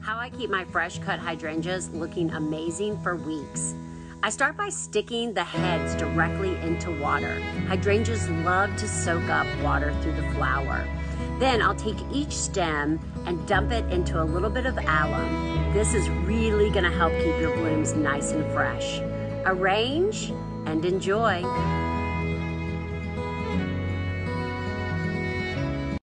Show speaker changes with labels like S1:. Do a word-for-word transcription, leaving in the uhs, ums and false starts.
S1: How I keep my fresh cut hydrangeas looking amazing for weeks. I start by sticking the heads directly into water. Hydrangeas love to soak up water through the flower. Then I'll take each stem and dump it into a little bit of alum. This is really gonna help keep your blooms nice and fresh. Arrange and enjoy.